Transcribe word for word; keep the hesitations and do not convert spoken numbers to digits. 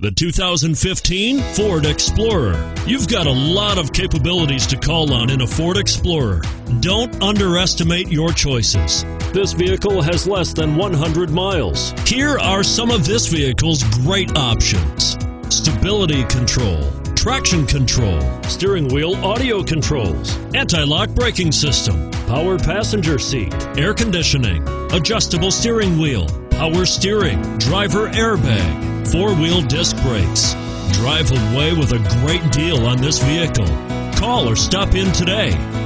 The two thousand fifteen Ford Explorer. You've got a lot of capabilities to call on in a Ford Explorer. Don't underestimate your choices. This vehicle has less than one hundred miles. Here are some of this vehicle's great options: stability control, traction control, steering wheel audio controls, anti-lock braking system, power passenger seat, air conditioning, adjustable steering wheel, power steering, driver airbag, four-wheel disc brakes. Drive away with a great deal on this vehicle. Call or stop in today.